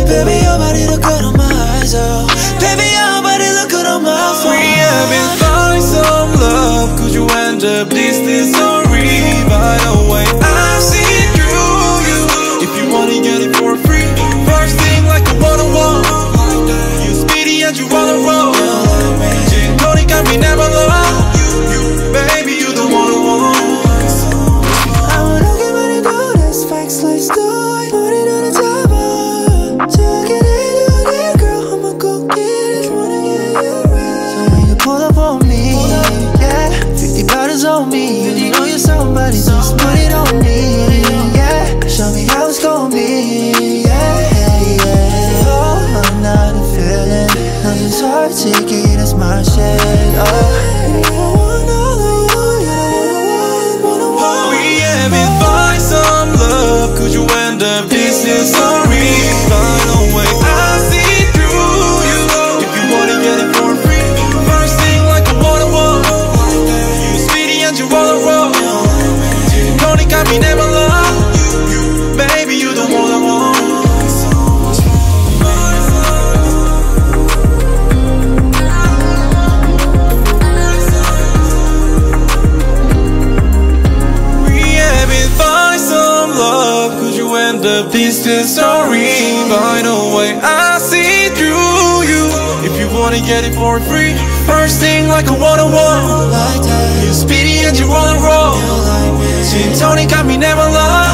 Baby, your body look good on my eyes, oh. Baby, your body look good on my phone. We have been finding some love. Could you end up this story? By the way, I've seen through you. If you wanna get it for free, first thing like a one-on-one. You speedy and you wanna roll. Gin tonic got me never love. Baby, you the one-on-one. I wanna get money, do this facts, let's do it. Put it on the table. Take it in, you girl, I'ma go get it. Wanna get you right. So when you pull up on me, yeah, 50 bottles on me. You know you're somebody, just put it on me, yeah. Show me how it's gon' be, yeah, yeah. Oh, I'm not a feeling, I'm just hard to get, that's my shit, oh. We haven't find some love. Could you end up this story? By the way, I see through you. If you wanna get it for free, first thing like a one-on-one. You speedy and you wanna roll. You only got me never love. Baby, you the one-on-one. End up this story. By the way, I see through you. If you wanna get it for free, first thing like a one-on-one. You speedy and you wanna roll. Gin tonic got me never lie.